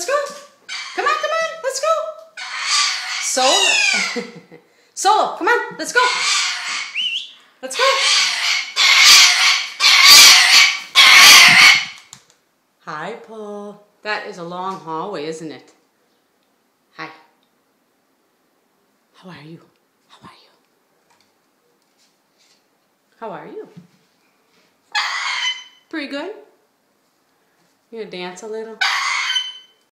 Let's go. Come on, let's go. Solo. Solo, come on, let's go. Let's go. Hi, Paul. That is a long hallway, isn't it? Hi. How are you? How are you? How are you? Pretty good? You gonna dance a little?